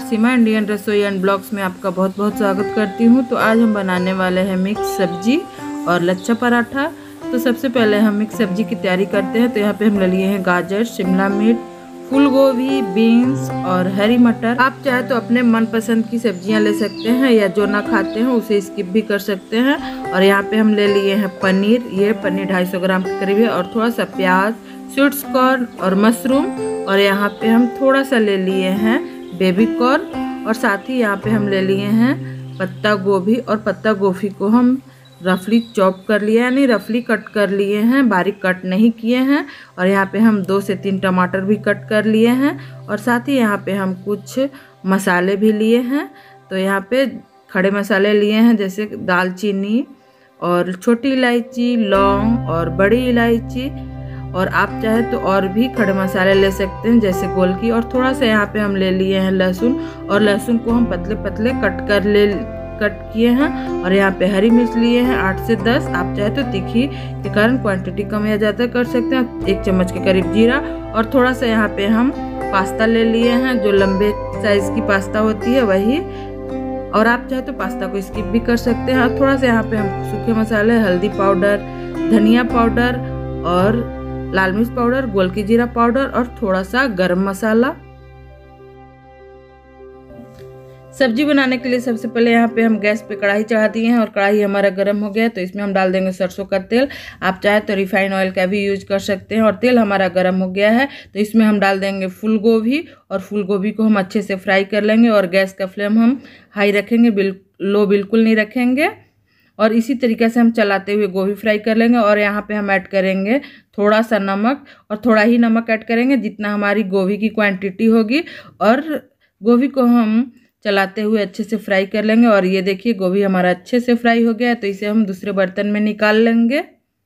Seema Indian Rasoi and blogs में आपका बहुत बहुत स्वागत करती हूँ। तो आज हम बनाने वाले हैं मिक्स सब्जी और लच्छा पराठा। तो सबसे पहले हम मिक्स सब्जी की तैयारी करते हैं। तो यहाँ पे हम ले लिए हैं गाजर, शिमला मिर्च, फूल गोभी, बीन्स और हरी मटर। आप चाहे तो अपने मनपसंद की सब्जियां ले सकते हैं या जो ना खाते हैं उसे स्किप भी कर सकते हैं। और यहाँ पे हम ले लिए हैं पनीर, ये पनीर 250 ग्राम के करीब है, और थोड़ा सा प्याज, स्वीट्स कॉर्न और मशरूम। और यहाँ पे हम थोड़ा सा ले लिए हैं बेबी कॉर्न, और साथ ही यहाँ पे हम ले लिए हैं पत्ता गोभी। और पत्ता गोभी को हम रफली चॉप कर लिए, यानी रफली कट कर लिए हैं, बारीक कट नहीं किए हैं। और यहाँ पे हम 2 से 3 टमाटर भी कट कर लिए हैं। और साथ ही यहाँ पे हम कुछ मसाले भी लिए हैं। तो यहाँ पे खड़े मसाले लिए हैं, जैसे दालचीनी और छोटी इलायची, लौंग और बड़ी इलायची। और आप चाहे तो और भी खड़े मसाले ले सकते हैं, जैसे गोलकी। और थोड़ा सा यहाँ पे हम ले लिए हैं लहसुन, और लहसुन को हम पतले पतले कट किए हैं। और यहाँ पे हरी मिर्च लिए हैं 8 से 10। आप चाहे तो तीखी के कारण क्वांटिटी कम या ज़्यादा कर सकते हैं। 1 चम्मच के करीब जीरा, और थोड़ा सा यहाँ पे हम पास्ता ले लिए हैं, जो लंबे साइज की पास्ता होती है वही। और आप चाहे तो पास्ता को स्किप भी कर सकते हैं। और थोड़ा सा यहाँ पे हम सूखे मसाले, हल्दी पाउडर, धनिया पाउडर और लाल मिर्च पाउडर, गोलकी जीरा पाउडर और थोड़ा सा गरम मसाला। सब्जी बनाने के लिए सबसे पहले यहाँ पे हम गैस पे कढ़ाई चढ़ा दिए हैं, और कढ़ाई हमारा गर्म हो गया है। तो इसमें हम डाल देंगे सरसों का तेल। आप चाहे तो रिफाइंड ऑयल का भी यूज कर सकते हैं। और तेल हमारा गर्म हो गया है, तो इसमें हम डाल देंगे फूल गोभी, और फूल गोभी को हम अच्छे से फ्राई कर लेंगे। और गैस का फ्लेम हम हाई रखेंगे, लो बिल्कुल नहीं रखेंगे। और इसी तरीके से हम चलाते हुए गोभी फ्राई कर लेंगे। और यहाँ पे हम ऐड करेंगे थोड़ा सा नमक, और थोड़ा ही नमक ऐड करेंगे जितना हमारी गोभी की क्वांटिटी होगी। और गोभी को हम चलाते हुए अच्छे से फ्राई कर लेंगे। और ये देखिए गोभी हमारा अच्छे से फ्राई हो गया है, तो इसे हम दूसरे बर्तन में निकाल लेंगे।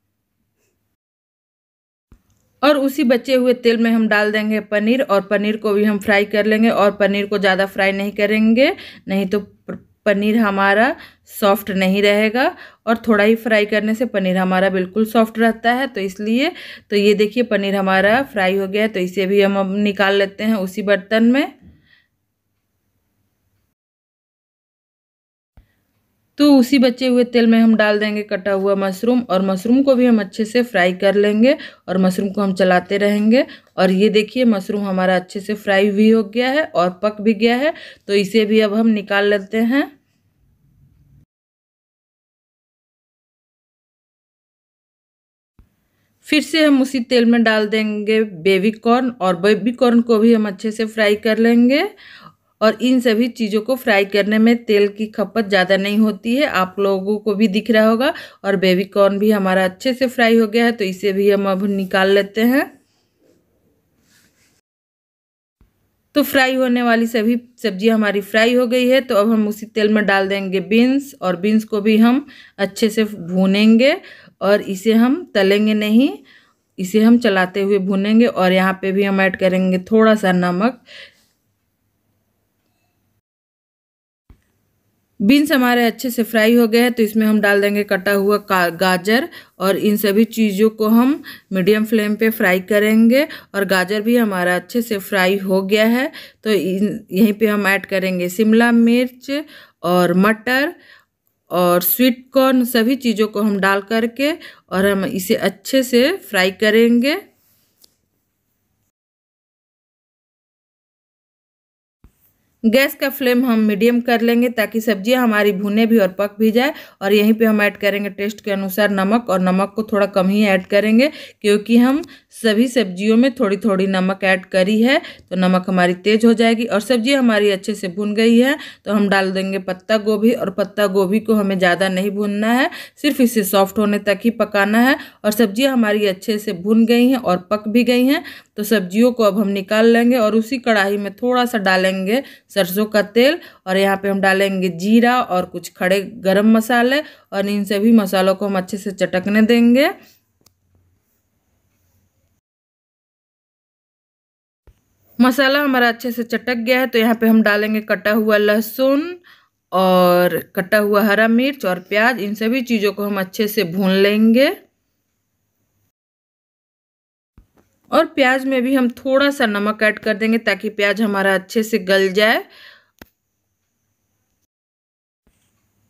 और उसी बचे हुए तेल में हम डाल देंगे पनीर, और पनीर को भी हम फ्राई कर लेंगे। और पनीर को ज़्यादा फ्राई नहीं करेंगे, नहीं तो पनीर हमारा सॉफ्ट नहीं रहेगा। और थोड़ा ही फ्राई करने से पनीर हमारा बिल्कुल सॉफ्ट रहता है, तो इसलिए। तो ये देखिए पनीर हमारा फ्राई हो गया है, तो इसे भी हम अब निकाल लेते हैं उसी बर्तन में। तो उसी बचे हुए तेल में हम डाल देंगे कटा हुआ मशरूम, और मशरूम को भी हम अच्छे से फ्राई कर लेंगे। और मशरूम को हम चलाते रहेंगे। और ये देखिए मशरूम हमारा अच्छे से फ्राई भी हो गया है और पक भी गया है, तो इसे भी अब हम निकाल लेते हैं। फिर से हम उसी तेल में डाल देंगे बेबी कॉर्न, और बेबी कॉर्न को भी हम अच्छे से फ्राई कर लेंगे। और इन सभी चीज़ों को फ्राई करने में तेल की खपत ज़्यादा नहीं होती है, आप लोगों को भी दिख रहा होगा। और बेबी कॉर्न भी हमारा अच्छे से फ्राई हो गया है, तो इसे भी हम अब निकाल लेते हैं। तो फ्राई होने वाली सभी सब्जी हमारी फ्राई हो गई है। तो अब हम उसी तेल में डाल देंगे बीन्स, और बीन्स को भी हम अच्छे से भूनेंगे। और इसे हम तलेंगे नहीं, इसे हम चलाते हुए भूनेंगे। और यहाँ पे भी हम ऐड करेंगे थोड़ा सा नमक। बीन्स हमारे अच्छे से फ्राई हो गए हैं, तो इसमें हम डाल देंगे कटा हुआ गाजर। और इन सभी चीज़ों को हम मीडियम फ्लेम पे फ्राई करेंगे। और गाजर भी हमारा अच्छे से फ्राई हो गया है, तो यहीं पे हम ऐड करेंगे शिमला मिर्च और मटर और स्वीट कॉर्न। सभी चीज़ों को हम डाल करके और हम इसे अच्छे से फ्राई करेंगे। गैस का फ्लेम हम मीडियम कर लेंगे, ताकि सब्जियां हमारी भुने भी और पक भी जाए। और यहीं पे हम ऐड करेंगे टेस्ट के अनुसार नमक, और नमक को थोड़ा कम ही ऐड करेंगे, क्योंकि हम सभी सब्जियों में थोड़ी थोड़ी नमक ऐड करी है, तो नमक हमारी तेज हो जाएगी। और सब्जी हमारी अच्छे से भुन गई है, तो हम डाल देंगे पत्ता गोभी। और पत्ता गोभी को हमें ज़्यादा नहीं भूनना है, सिर्फ इसे सॉफ्ट होने तक ही पकाना है। और सब्जियाँ हमारी अच्छे से भुन गई हैं और पक भी गई हैं, तो सब्जियों को अब हम निकाल लेंगे। और उसी कढ़ाई में थोड़ा सा डालेंगे सरसों का तेल, और यहाँ पे हम डालेंगे जीरा और कुछ खड़े गरम मसाले। और इन सभी मसालों को हम अच्छे से चटकने देंगे। मसाला हमारा अच्छे से चटक गया है, तो यहाँ पे हम डालेंगे कटा हुआ लहसुन और कटा हुआ हरा मिर्च और प्याज। इन सभी चीज़ों को हम अच्छे से भून लेंगे। और प्याज में भी हम थोड़ा सा नमक ऐड कर देंगे, ताकि प्याज हमारा अच्छे से गल जाए।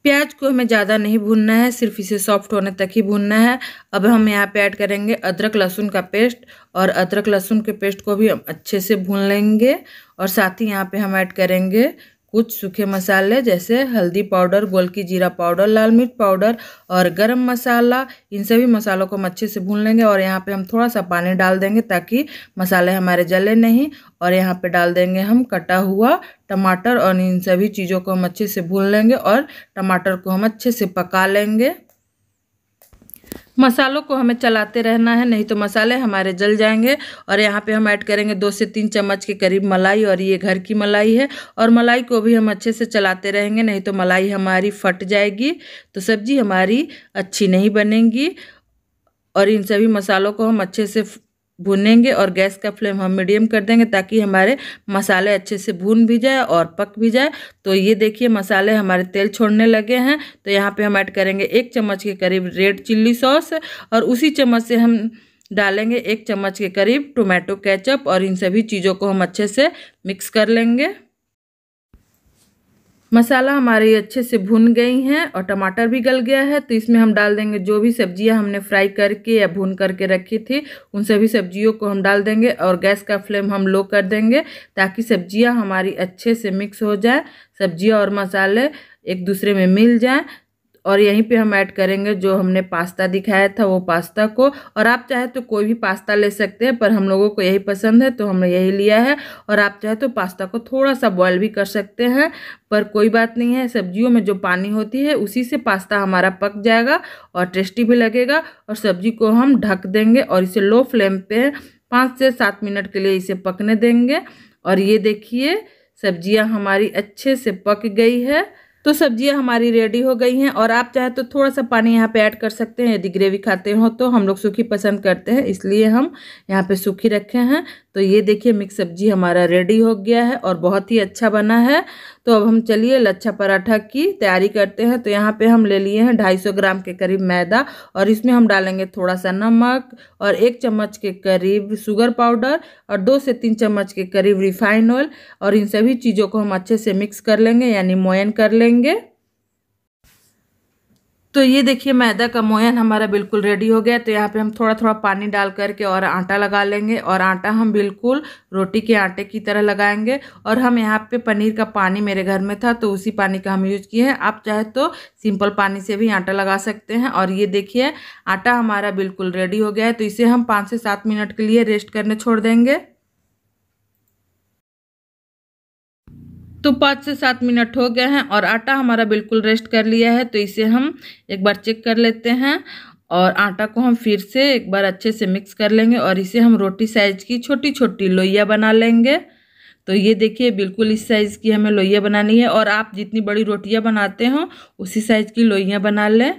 प्याज को हमें ज़्यादा नहीं भूनना है, सिर्फ इसे सॉफ्ट होने तक ही भूनना है। अब हम यहाँ पे ऐड करेंगे अदरक लहसुन का पेस्ट, और अदरक लहसुन के पेस्ट को भी हम अच्छे से भून लेंगे। और साथ ही यहाँ पे हम ऐड करेंगे कुछ सूखे मसाले, जैसे हल्दी पाउडर, गोलकी जीरा पाउडर, लाल मिर्च पाउडर और गरम मसाला। इन सभी मसालों को हम अच्छे से भून लेंगे। और यहाँ पे हम थोड़ा सा पानी डाल देंगे ताकि मसाले हमारे जले नहीं। और यहाँ पे डाल देंगे हम कटा हुआ टमाटर, और इन सभी चीज़ों को हम अच्छे से भून लेंगे और टमाटर को हम अच्छे से पका लेंगे। मसालों को हमें चलाते रहना है, नहीं तो मसाले हमारे जल जाएंगे। और यहाँ पे हम ऐड करेंगे 2 से 3 चम्मच के करीब मलाई, और ये घर की मलाई है। और मलाई को भी हम अच्छे से चलाते रहेंगे, नहीं तो मलाई हमारी फट जाएगी, तो सब्जी हमारी अच्छी नहीं बनेगी। और इन सभी मसालों को हम अच्छे से भूनेंगे, और गैस का फ्लेम हम मीडियम कर देंगे ताकि हमारे मसाले अच्छे से भून भी जाए और पक भी जाए। तो ये देखिए मसाले हमारे तेल छोड़ने लगे हैं। तो यहाँ पे हम ऐड करेंगे 1 चम्मच के करीब रेड चिल्ली सॉस, और उसी चम्मच से हम डालेंगे 1 चम्मच के करीब टोमेटो केचप। और इन सभी चीज़ों को हम अच्छे से मिक्स कर लेंगे। मसाला हमारी अच्छे से भुन गई हैं और टमाटर भी गल गया है। तो इसमें हम डाल देंगे जो भी सब्जियां हमने फ्राई करके या भून करके रखी थी, उन सभी सब्जियों को हम डाल देंगे। और गैस का फ्लेम हम लो कर देंगे ताकि सब्जियां हमारी अच्छे से मिक्स हो जाए, सब्जियां और मसाले एक दूसरे में मिल जाएं। और यहीं पे हम ऐड करेंगे जो हमने पास्ता दिखाया था, वो पास्ता को। और आप चाहे तो कोई भी पास्ता ले सकते हैं, पर हम लोगों को यही पसंद है तो हमने यही लिया है। और आप चाहे तो पास्ता को थोड़ा सा बॉयल भी कर सकते हैं, पर कोई बात नहीं है। सब्जियों में जो पानी होती है उसी से पास्ता हमारा पक जाएगा और टेस्टी भी लगेगा। और सब्जी को हम ढक देंगे और इसे लो फ्लेम पे 5 से 7 मिनट के लिए इसे पकने देंगे। और ये देखिए सब्जियां हमारी अच्छे से पक गई है। तो सब्जियां हमारी रेडी हो गई हैं। और आप चाहे तो थोड़ा सा पानी यहाँ पे ऐड कर सकते हैं, यदि ग्रेवी खाते हो तो। हम लोग सूखी पसंद करते हैं, इसलिए हम यहाँ पे सूखी रखे हैं। तो ये देखिए मिक्स सब्जी हमारा रेडी हो गया है और बहुत ही अच्छा बना है। तो अब हम चलिए लच्छा पराठा की तैयारी करते हैं। तो यहाँ पे हम ले लिए हैं 250 ग्राम के करीब मैदा, और इसमें हम डालेंगे थोड़ा सा नमक और 1 चम्मच के करीब शुगर पाउडर और 2 से 3 चम्मच के करीब रिफाइन ऑयल। और इन सभी चीज़ों को हम अच्छे से मिक्स कर लेंगे, यानी मोयन कर लेंगे। तो ये देखिए मैदा का मोयन हमारा बिल्कुल रेडी हो गया। तो यहाँ पे हम थोड़ा थोड़ा पानी डाल करके और आटा लगा लेंगे। और आटा हम बिल्कुल रोटी के आटे की तरह लगाएंगे। और हम यहाँ पे पनीर का पानी मेरे घर में था तो उसी पानी का हम यूज किए हैं। आप चाहे तो सिंपल पानी से भी आटा लगा सकते हैं। और ये देखिए आटा हमारा बिल्कुल रेडी हो गया है। तो इसे हम 5 से 7 मिनट के लिए रेस्ट करने छोड़ देंगे। तो 5 से 7 मिनट हो गए हैं और आटा हमारा बिल्कुल रेस्ट कर लिया है। तो इसे हम एक बार चेक कर लेते हैं। और आटा को हम फिर से एक बार अच्छे से मिक्स कर लेंगे और इसे हम रोटी साइज की छोटी छोटी लोइयाँ बना लेंगे। तो ये देखिए बिल्कुल इस साइज़ की हमें लोइयाँ बनानी है। और आप जितनी बड़ी रोटियाँ बनाते हो उसी साइज़ की लोइयाँ बना लें।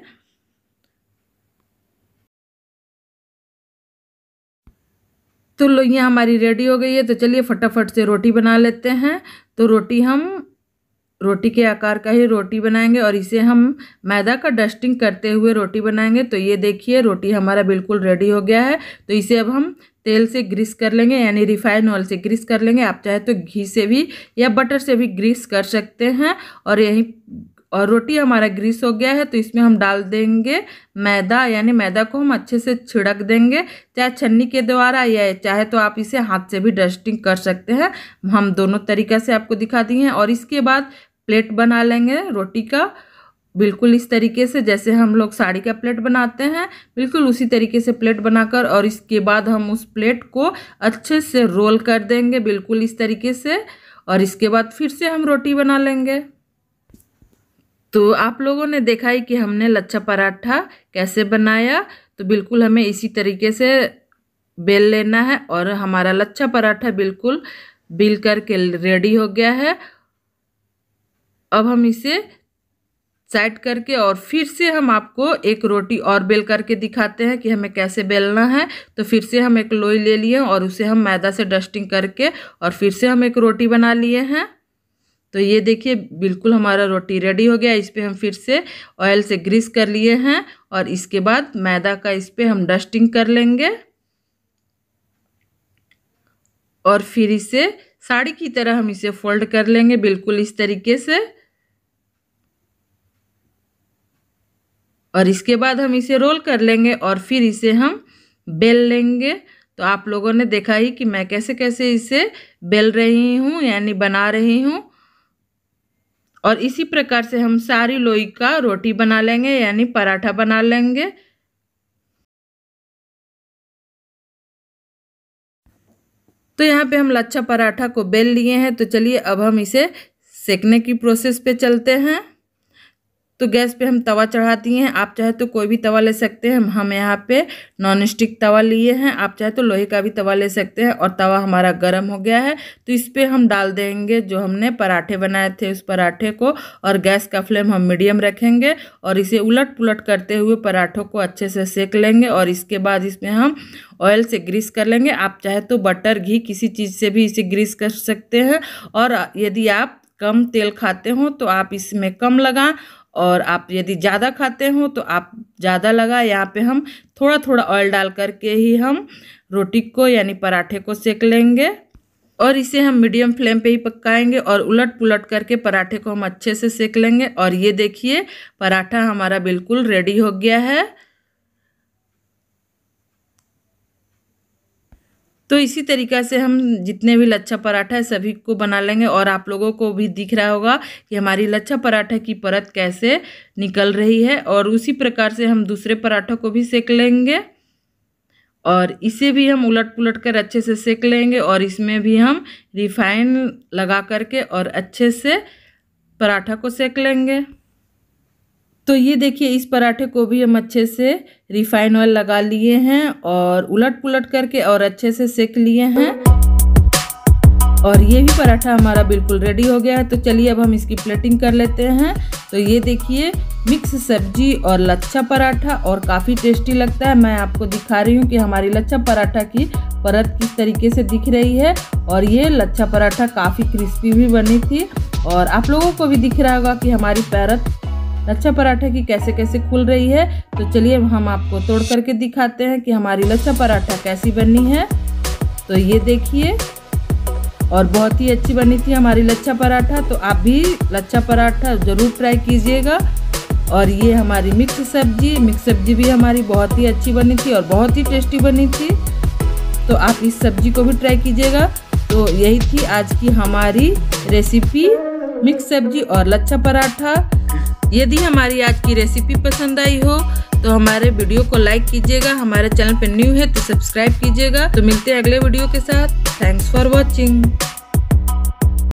तो लोइयाँ हमारी रेडी हो गई है। तो चलिए फटाफट से रोटी बना लेते हैं। तो रोटी के आकार का ही रोटी बनाएंगे और इसे हम मैदा का डस्टिंग करते हुए रोटी बनाएंगे। तो ये देखिए रोटी हमारा बिल्कुल रेडी हो गया है। तो इसे अब हम तेल से ग्रीस कर लेंगे, यानी रिफाइन ऑयल से ग्रीस कर लेंगे। आप चाहे तो घी से भी या बटर से भी ग्रीस कर सकते हैं। और रोटी हमारा ग्रीस हो गया है। तो इसमें हम डाल देंगे मैदा, यानी मैदा को हम अच्छे से छिड़क देंगे, चाहे छन्नी के द्वारा या चाहे तो आप इसे हाथ से भी डस्टिंग कर सकते हैं। हम दोनों तरीका से आपको दिखा दिए हैं। और इसके बाद प्लेट बना लेंगे रोटी का, बिल्कुल इस तरीके से जैसे हम लोग साड़ी का प्लेट बनाते हैं, बिल्कुल उसी तरीके से प्लेट बनाकर। और इसके बाद हम उस प्लेट को अच्छे से रोल कर देंगे, बिल्कुल इस तरीके से। और इसके बाद फिर से हम रोटी बना लेंगे। तो आप लोगों ने देखा ही कि हमने लच्छा पराठा कैसे बनाया। तो बिल्कुल हमें इसी तरीके से बेल लेना है। और हमारा लच्छा पराठा बिल्कुल बेल करके रेडी हो गया है। अब हम इसे साइड करके और फिर से हम आपको एक रोटी और बेल करके दिखाते हैं कि हमें कैसे बेलना है। तो फिर से हम एक लोई ले लिए और उसे हम मैदा से डस्टिंग करके और फिर से हम एक रोटी बना लिए हैं। तो ये देखिए बिल्कुल हमारा रोटी रेडी हो गया। इस पर हम फिर से ऑयल से ग्रीस कर लिए हैं और इसके बाद मैदा का इस पर हम डस्टिंग कर लेंगे। और फिर इसे साड़ी की तरह हम इसे फोल्ड कर लेंगे, बिल्कुल इस तरीके से। और इसके बाद हम इसे रोल कर लेंगे और फिर इसे हम बेल लेंगे। तो आप लोगों ने देखा ही कि मैं कैसे कैसे इसे बेल रही हूँ यानी बना रही हूँ। और इसी प्रकार से हम सारी लोई का रोटी बना लेंगे यानी पराठा बना लेंगे। तो यहाँ पे हम लच्छा पराठा को बेल लिए हैं। तो चलिए अब हम इसे सेकने की प्रोसेस पे चलते हैं। तो गैस पे हम तवा चढ़ा दिए हैं। आप चाहे तो कोई भी तवा ले सकते हैं। हम यहाँ पे नॉन स्टिक तवा लिए हैं। आप चाहे तो लोहे का भी तवा ले सकते हैं। और तवा हमारा गर्म हो गया है तो इस पे हम डाल देंगे जो हमने पराठे बनाए थे उस पराठे को। और गैस का फ्लेम हम मीडियम रखेंगे और इसे उलट पुलट करते हुए पराठों को अच्छे से सेक लेंगे। और इसके बाद इसमें हम ऑयल से ग्रीस कर लेंगे। आप चाहे तो बटर, घी किसी चीज़ से भी इसे ग्रीस कर सकते हैं। और यदि आप कम तेल खाते हो तो आप इसमें कम लगाएं और आप यदि ज़्यादा खाते हो तो आप ज़्यादा लगा। यहाँ पे हम थोड़ा थोड़ा ऑयल डाल करके ही हम रोटी को यानी पराठे को सेक लेंगे। और इसे हम मीडियम फ्लेम पे ही पकाएंगे और उलट पुलट करके पराठे को हम अच्छे से सेक लेंगे। और ये देखिए पराठा हमारा बिल्कुल रेडी हो गया है। तो इसी तरीक़ा से हम जितने भी लच्छा पराठा है सभी को बना लेंगे। और आप लोगों को भी दिख रहा होगा कि हमारी लच्छा पराठा की परत कैसे निकल रही है। और उसी प्रकार से हम दूसरे पराठों को भी सेक लेंगे और इसे भी हम उलट पुलट कर अच्छे से सेक लेंगे। और इसमें भी हम रिफाइन लगा करके और अच्छे से पराठा को सेक लेंगे। तो ये देखिए इस पराठे को भी हम अच्छे से रिफाइन ऑयल लगा लिए हैं और उलट पुलट करके और अच्छे से सेक लिए हैं। और ये भी पराठा हमारा बिल्कुल रेडी हो गया है। तो चलिए अब हम इसकी प्लेटिंग कर लेते हैं। तो ये देखिए मिक्स सब्जी और लच्छा पराठा और काफ़ी टेस्टी लगता है। मैं आपको दिखा रही हूँ कि हमारी लच्छा पराठा की परत किस तरीके से दिख रही है। और ये लच्छा पराठा काफ़ी क्रिस्पी भी बनी थी। और आप लोगों को भी दिख रहा होगा कि हमारी परत लच्छा पराठे की कैसे कैसे खुल रही है। तो चलिए हम आपको तोड़ करके दिखाते हैं कि हमारी लच्छा पराठा कैसी बनी है। तो ये देखिए और बहुत ही अच्छी बनी थी हमारी लच्छा पराठा। तो आप भी लच्छा पराठा ज़रूर ट्राई कीजिएगा। और ये हमारी मिक्स सब्जी भी हमारी बहुत ही अच्छी बनी थी और बहुत ही टेस्टी बनी थी। तो आप इस सब्जी को भी ट्राई कीजिएगा। तो यही थी आज की हमारी रेसिपी मिक्स सब्जी और लच्छा पराठा। यदि हमारी आज की रेसिपी पसंद आई हो तो हमारे वीडियो को लाइक कीजिएगा। हमारे चैनल पर न्यू है तो सब्सक्राइब कीजिएगा। तो मिलते हैं अगले वीडियो के साथ। Thanks for watching.